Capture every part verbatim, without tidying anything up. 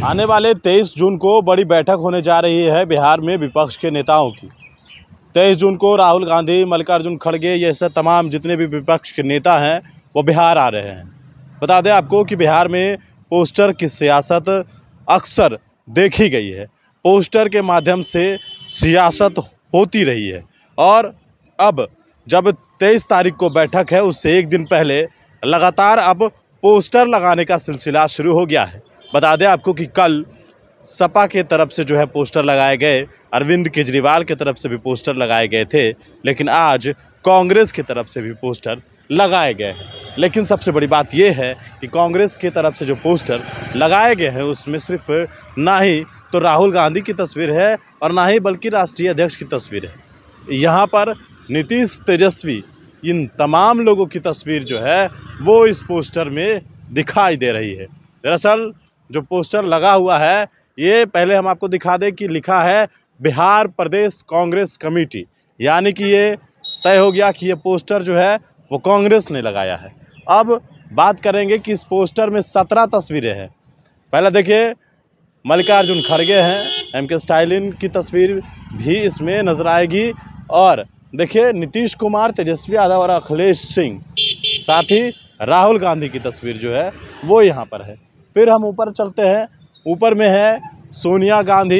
आने वाले तेईस जून को बड़ी बैठक होने जा रही है बिहार में विपक्ष के नेताओं की। तेईस जून को राहुल गांधी, मल्लिकार्जुन खड़गे, ये सब तमाम जितने भी विपक्ष के नेता हैं वो बिहार आ रहे हैं। बता दें आपको कि बिहार में पोस्टर की सियासत अक्सर देखी गई है। पोस्टर के माध्यम से सियासत होती रही है और अब जब तेईस तारीख को बैठक है उससे एक दिन पहले लगातार अब पोस्टर लगाने का सिलसिला शुरू हो गया है। बता दें आपको कि कल सपा के तरफ से जो है पोस्टर लगाए गए, अरविंद केजरीवाल के तरफ से भी पोस्टर लगाए गए थे, लेकिन आज कांग्रेस की तरफ से भी पोस्टर लगाए गए हैं। लेकिन सबसे बड़ी बात यह है कि कांग्रेस की तरफ से जो पोस्टर लगाए गए हैं उसमें सिर्फ ना ही तो राहुल गांधी की तस्वीर है और ना ही बल्कि राष्ट्रीय अध्यक्ष की तस्वीर है। यहाँ पर नीतीश, तेजस्वी, इन तमाम लोगों की तस्वीर जो है वो इस पोस्टर में दिखाई दे रही है। दरअसल जो पोस्टर लगा हुआ है ये पहले हम आपको दिखा दें कि लिखा है बिहार प्रदेश कांग्रेस कमेटी, यानी कि ये तय हो गया कि ये पोस्टर जो है वो कांग्रेस ने लगाया है। अब बात करेंगे कि इस पोस्टर में सत्रह तस्वीरें हैं। पहले देखिए मल्लिकार्जुन खड़गे हैं, एम के स्टालिन की तस्वीर भी इसमें नजर आएगी और देखिए नीतीश कुमार, तेजस्वी यादव और अखिलेश सिंह, साथ ही राहुल गांधी की तस्वीर जो है वो यहाँ पर है। फिर हम ऊपर चलते हैं, ऊपर में है सोनिया गांधी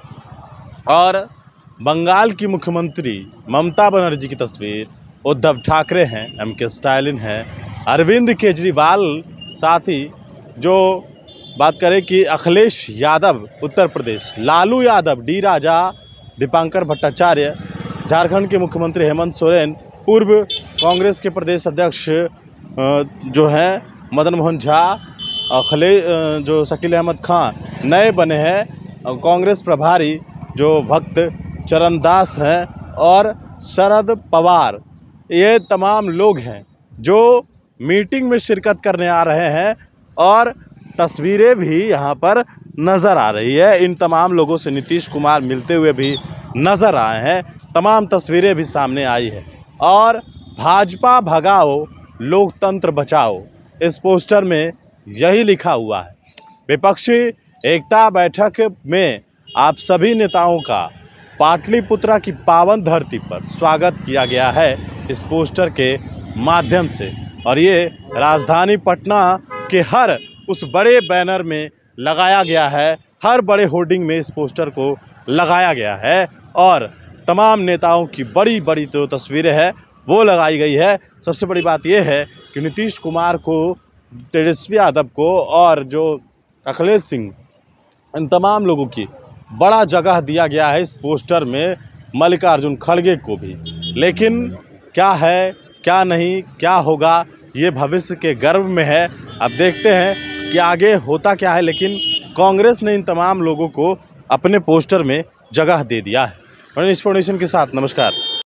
और बंगाल की मुख्यमंत्री ममता बनर्जी की तस्वीर, उद्धव ठाकरे हैं, एम के स्टालिन है, अरविंद केजरीवाल, साथ ही जो बात करें कि अखिलेश यादव उत्तर प्रदेश, लालू यादव, डी राजा, दीपांकर भट्टाचार्य, झारखंड के मुख्यमंत्री हेमंत सोरेन, पूर्व कांग्रेस के प्रदेश अध्यक्ष जो हैं मदन मोहन झा, अखिले जो शकील अहमद खान नए बने हैं, कांग्रेस प्रभारी जो भक्त चरणदास हैं और शरद पवार, ये तमाम लोग हैं जो मीटिंग में शिरकत करने आ रहे हैं और तस्वीरें भी यहाँ पर नज़र आ रही है। इन तमाम लोगों से नीतीश कुमार मिलते हुए भी नज़र आए हैं, तमाम तस्वीरें भी सामने आई है और भाजपा भगाओ लोकतंत्र बचाओ, इस पोस्टर में यही लिखा हुआ है। विपक्षी एकता बैठक में आप सभी नेताओं का पाटलिपुत्रा की पावन धरती पर स्वागत किया गया है इस पोस्टर के माध्यम से और ये राजधानी पटना के हर उस बड़े बैनर में लगाया गया है, हर बड़े होर्डिंग में इस पोस्टर को लगाया गया है और तमाम नेताओं की बड़ी बड़ी जो तस्वीरें हैं वो लगाई गई है। सबसे बड़ी बात यह है कि नीतीश कुमार को, तेजस्वी यादव को और जो अखिलेश सिंह, इन तमाम लोगों की बड़ा जगह दिया गया है इस पोस्टर में, मल्लिकार्जुन खड़गे को भी। लेकिन क्या है क्या नहीं, क्या होगा, ये भविष्य के गर्भ में है। अब देखते हैं कि आगे होता क्या है, लेकिन कांग्रेस ने इन तमाम लोगों को अपने पोस्टर में जगह दे दिया है। फाउंडेशन के साथ नमस्कार।